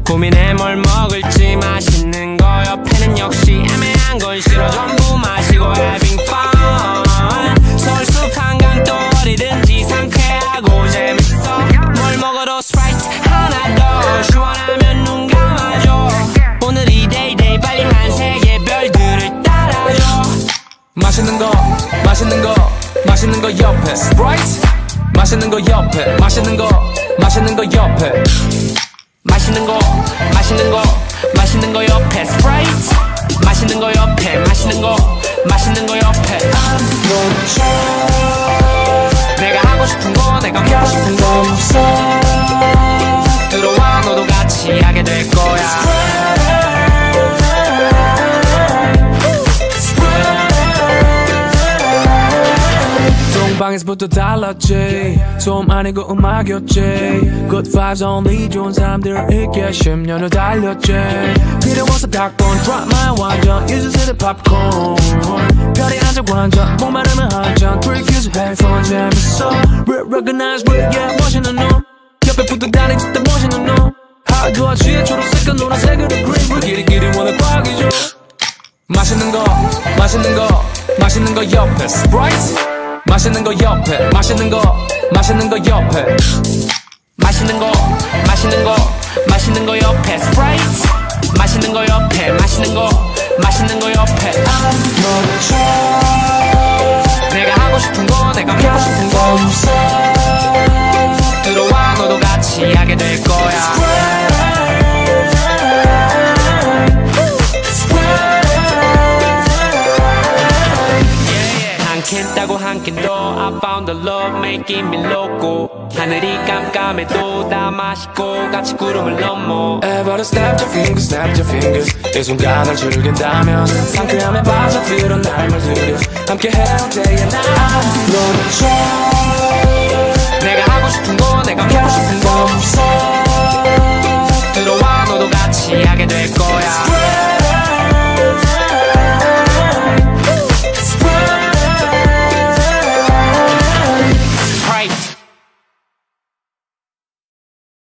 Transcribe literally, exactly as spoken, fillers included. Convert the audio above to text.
고민해 뭘 먹을지 맛있는 거 옆에는 역시 애매한 걸 싫어 전부 마시고 having fun 서울숲 한강 또 어디든지 상쾌하고 재밌어 뭘 먹어도 스프라이트 하나 더 시원하면 눈 감아줘 오늘이 데이데이 빨리 한 세계 별들을 따라줘 맛있는 거 맛있는 거 맛있는 거 옆에 스프라이트 맛있는 거 옆에 맛있는 거 맛있는 거 옆에 맛있는 거 맛있는 거 맛있는 거 옆에 스프라이트 맛있는 거 옆에 맛있는 거 맛있는 거 옆에 내가 하고 싶은 거 내가 먹고 싶은 거 들어와 너도 같이 하게 될 거야 방에서부터 달랐지 소음 아니고 음악이었지 Good vibes only 좋은 사람들을 있게 십 년을 달렸지 필요 없어 닭본 Drop my 완전 유즈세대 팝콘 별이 한잔 완전 목마르면 한잔 Trick use headphone 재밌어 Real recognize real yeah 멋있는 놈 옆에 붙어 다닌 짓도 멋있는 놈 하드와 취해 초록색과 노란색으로 green 물 길이길이 원해 꽉이죠 맛있는 거 맛있는 거 맛있는 거 옆에 Sprite 맛있는 거 옆에 맛있는 거 맛있는 거 옆에 맛있는 거 맛있는 거 맛있는 거 옆에 스프라이트 맛있는 거 옆에 맛있는 거 맛있는 거 옆에 내가 하고 싶은 거 내가 먹고 싶은 거 들어와 너도 같이 하게 될 거야 캔 따고 한 캔 더 I found the love making me loco 하늘이 깜깜해도 다 맛있고 같이 구름을 넘어 Everybody snap your fingers snap your fingers 이 순간을 즐긴다면 상쾌함에 빠져들어 날 물들여 함께 해요 day and night 너를 줘 내가 하고 싶은 거 내가 먹고 싶은 거 들어와 너도 같이 하게 될 거야